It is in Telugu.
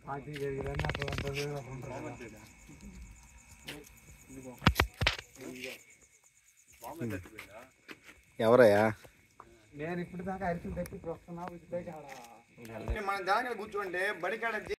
ఎవరయ్యా? నేను ఇప్పుడు దాకా అరిసి తప్పి వస్తున్నా మన దాని కూర్చోండి బడికాడ